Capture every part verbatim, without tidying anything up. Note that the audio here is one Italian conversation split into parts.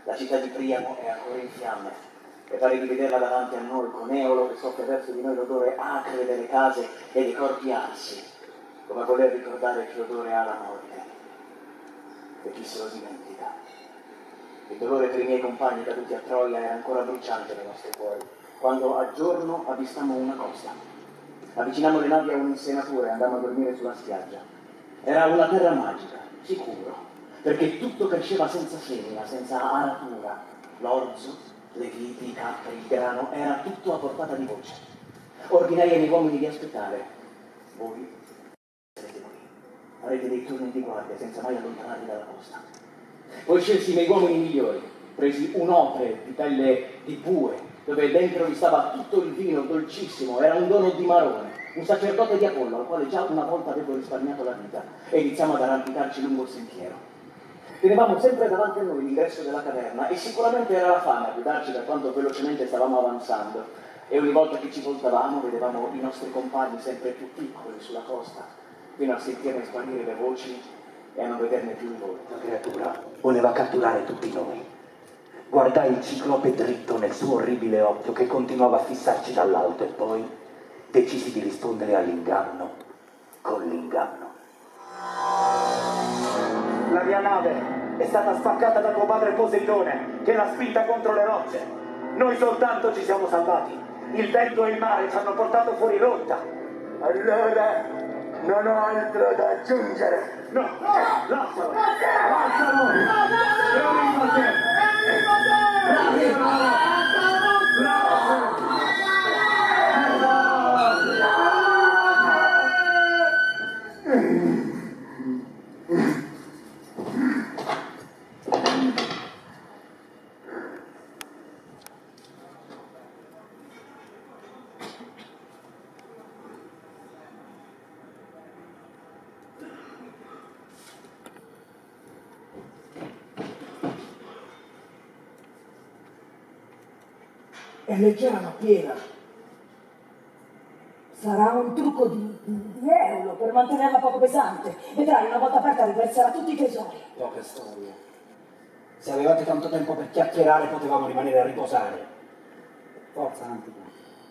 La città di Priamo è ancora in fiamme e pare di vederla davanti a noi con Eolo che soffia verso di noi l'odore acre delle case e dei corpi arsi, come a voler ricordare che odore ha la morte. E chi se lo dimentica? Il dolore per i miei compagni caduti a Troia era ancora bruciante nei nostri cuori, quando a giorno avvistammo una costa. Avvicinammo le navi a un'insenatura e andammo a dormire sulla spiaggia. Era una terra magica, sicuro, perché tutto cresceva senza semina, senza aratura. L'orzo, le viti, i capperi, il grano, era tutto a portata di voce. Ordinai ai miei uomini di aspettare. Voi sarete qui. Farete dei turni di guardia senza mai allontanarvi dalla costa. Poi scelsi i miei uomini migliori, presi un'opre di pelle di bue, dove dentro vi stava tutto il vino dolcissimo, era un dono di Marone, un sacerdote di Apollo, al quale già una volta avevo risparmiato la vita, e iniziamo ad arrampicarci lungo il sentiero. Tenevamo sempre davanti a noi l'ingresso della caverna, e sicuramente era la fame a guidarci da quanto velocemente stavamo avanzando, e ogni volta che ci voltavamo vedevamo i nostri compagni sempre più piccoli sulla costa, fino a sentirne sparire le voci e a non vederne più il volto. La creatura voleva catturare tutti noi. Guardai il ciclope dritto nel suo orribile occhio che continuava a fissarci dall'alto e poi decisi di rispondere all'inganno con l'inganno. La mia nave è stata spaccata da tuo padre Poseidone, che l'ha spinta contro le rocce. Noi soltanto ci siamo salvati. Il vento e il mare ci hanno portato fuori rotta. Allora non ho altro da aggiungere. No, lascialo! Lascialo! È leggera ma piena. Sarà un trucco di, di Eolo per mantenerla poco pesante. Vedrai, una volta aperta riverserà tutti i tesori. Poche storie. Se avevate tanto tempo per chiacchierare potevamo rimanere a riposare. Forza, Antica.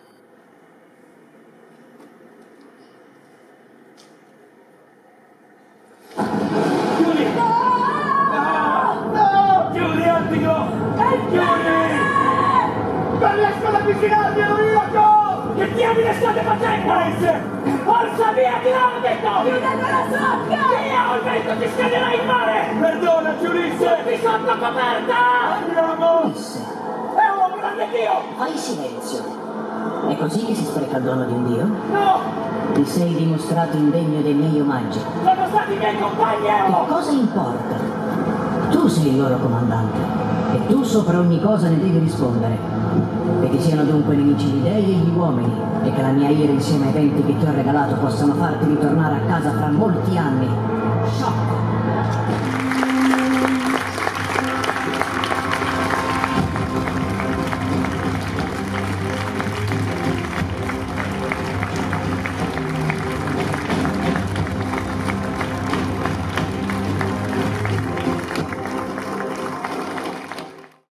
Chiudi! No! No! Chiudi, Antico! Chiudi! Non riesco ad avvicinarmi all'Uriaco! Che diavolo state facendo? Forza via, ti l'ho detto! Chiudete la socca! Via, o il vento ti scaderà in mare! Perdonaci, Ulisse! Tutti sotto coperta! Andiamo! Ulisse, È un grande Dio! fai silenzio. È così che si spreca il dono di un dio? No! Ti sei dimostrato indegno dei miei omaggi. Sono stati i miei compagni! Che cosa importa? Tu sei il loro comandante e tu sopra ogni cosa ne devi rispondere. Che ti siano dunque nemici gli dei e gli uomini, e che la mia ira insieme ai venti che ti ho regalato possano farti ritornare a casa fra molti anni. Sciocco!